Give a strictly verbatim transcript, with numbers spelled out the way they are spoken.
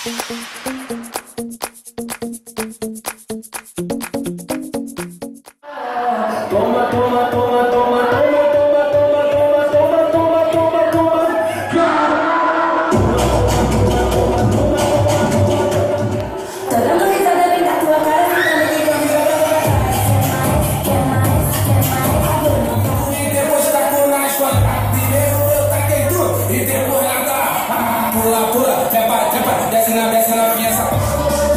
Toma, toma, toma, toma, toma, toma, toma, toma, toma, toma, toma, toma. Tô dando risada bem da tua cara, ficando aqui com a risada pra trás. Quer mais, quer mais, quer mais. E depois tacou na esquadra. Primeiro eu taquei tudo e depois ela tá. Ah, pula, pula, trepa, trepa, desce na, desce na minha safada.